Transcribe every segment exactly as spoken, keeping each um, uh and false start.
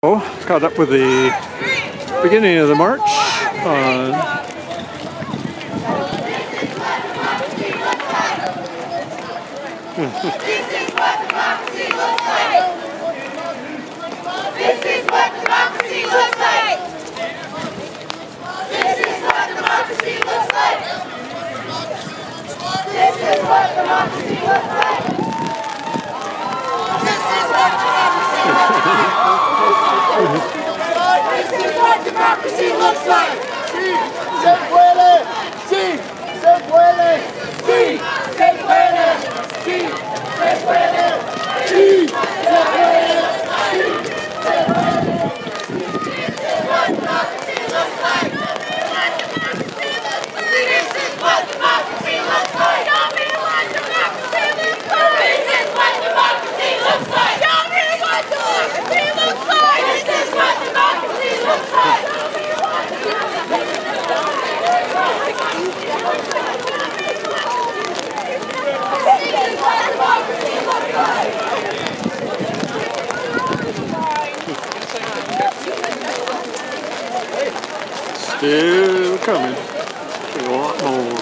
Caught up with the beginning of the march on This is what democracy looks like. This is what democracy looks like. This is what democracy looks like. This is what democracy looks like. This is what democracy looks like. This is what democracy looks like. Sí, se puede. Sí, se puede. Sí, se puede. Sí, se puede. Sí, se puede. Sí, se puede. This is what democracy looks like. This is what democracy looks like. Show me what democracy looks like. This is what democracy looks like. Show me what democracy looks like. This is what democracy looks like. still coming. A lot more.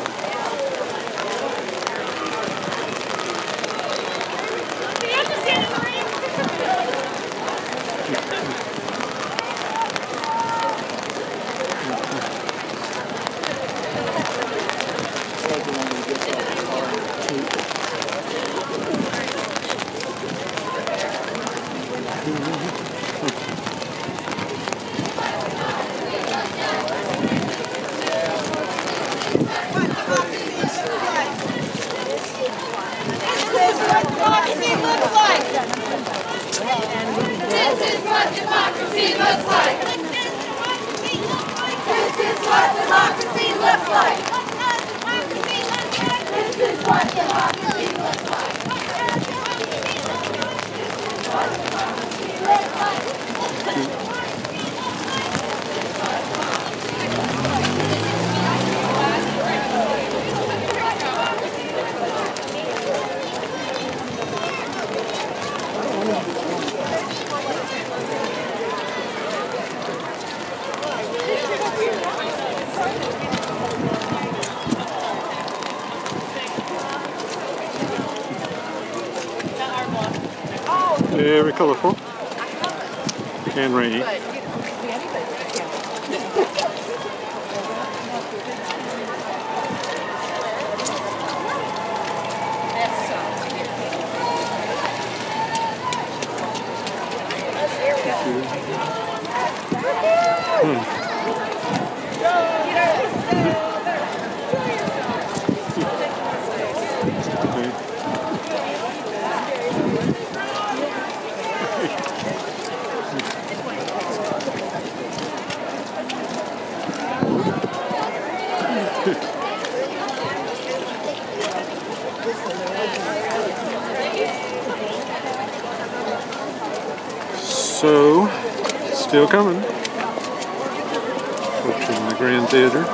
Very colorful and rainy. Hmm. So, still coming. Approaching the Grand Theater.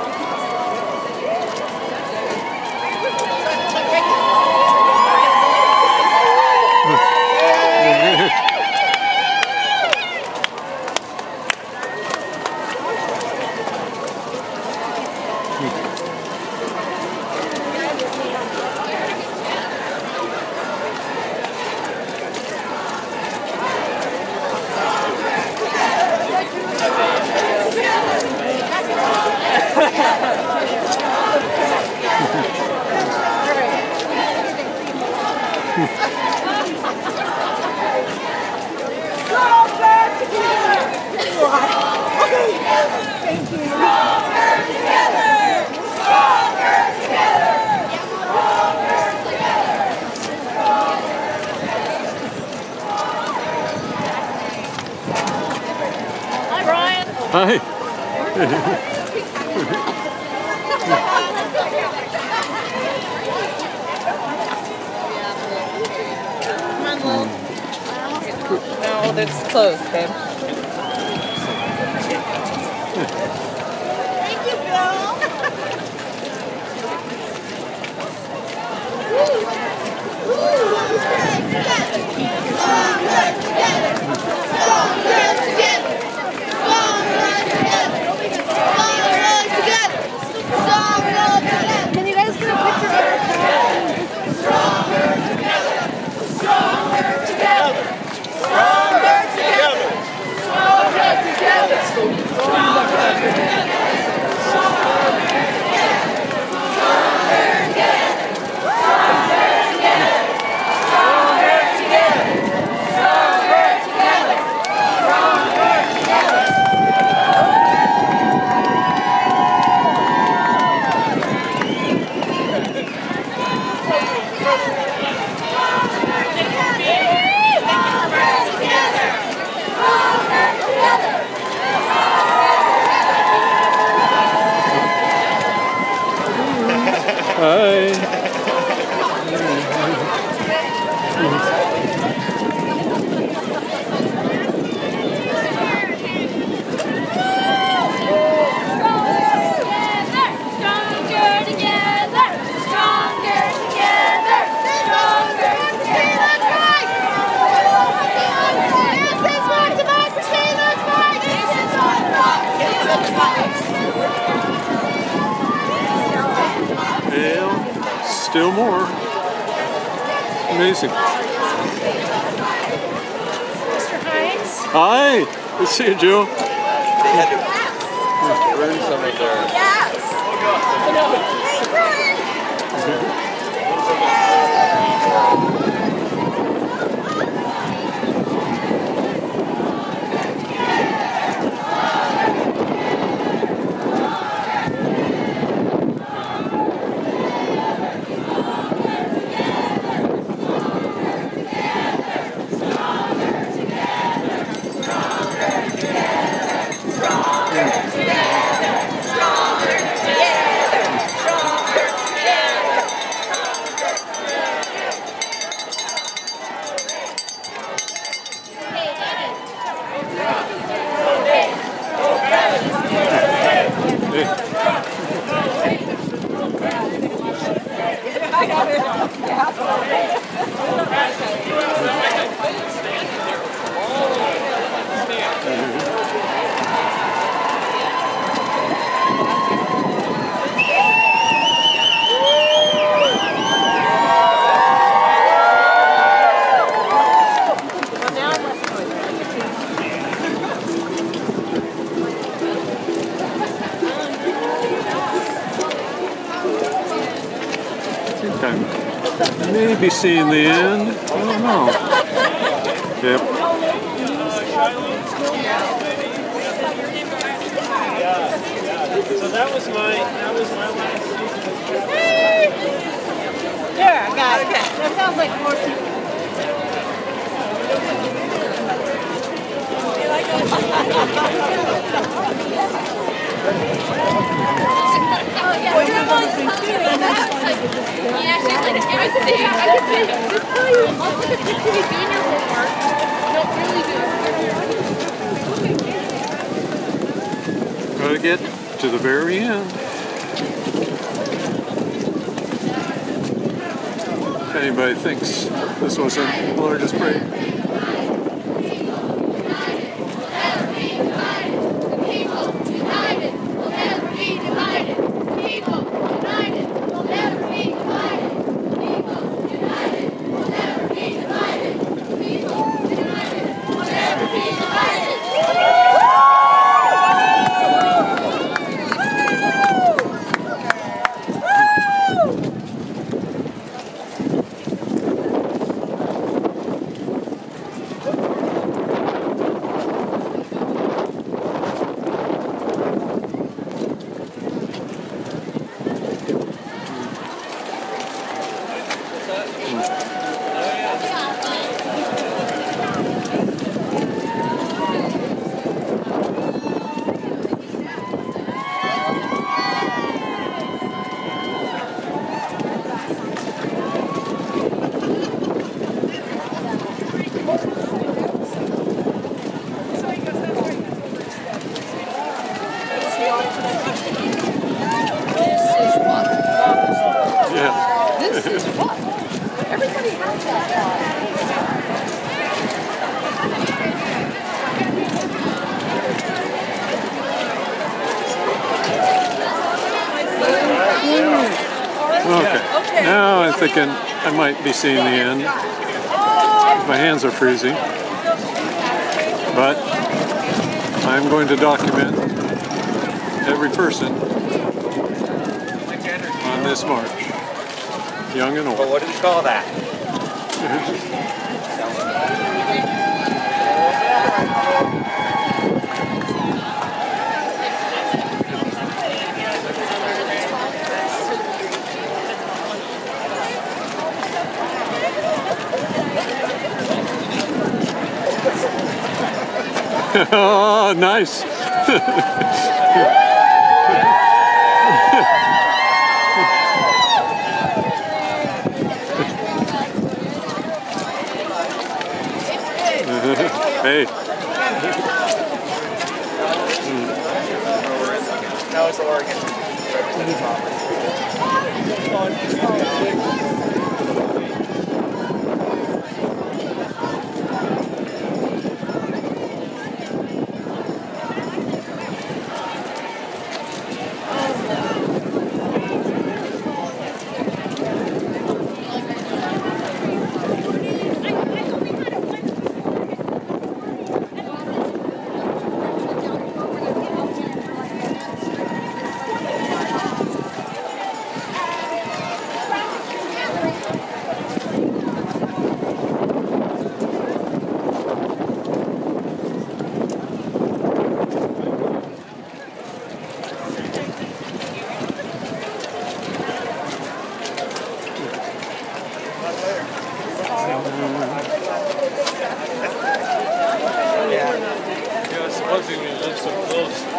Hi. No, that's close, babe. Thank you, Bill. Stronger together. Stronger together. Stronger together. still more. Amazing. Mister Hines? Hi. Good to see you, Joe. They had to burn some of their... Yes! Maybe seeing the end. I don't know. Yep. So that was my that was my last season. There, I got it. That sounds like more people. Yeah, she's like, give us see. I can say, just tell you, look at the T V doing your homework. No, really do. Gotta get to the very end. If anybody thinks this wasn't the largest parade. Okay. Now I'm thinking I might be seeing the end. My hands are freezing. But I'm going to document every person on this march, young and old. But what do we call that? Oh, nice. Hey. Now it's Oregon. buzzing when you live so close. So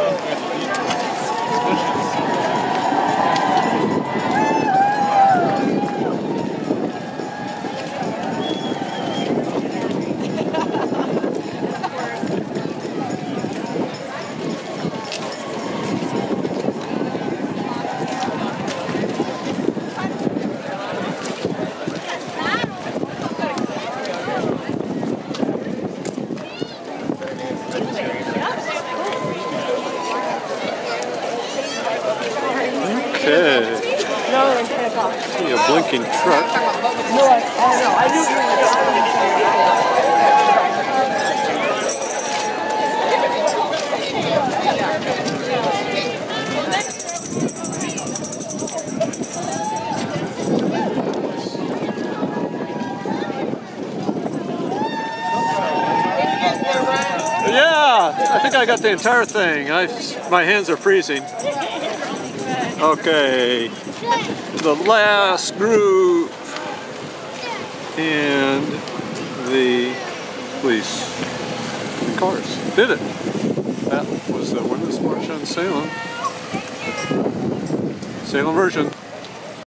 Okay. See a blinking truck. No, I, I don't know. I do hear Yeah, I think I got the entire thing. I, my hands are freezing. Okay, the last group and the police cars did it. That was the Women's March on Salem. Salem version.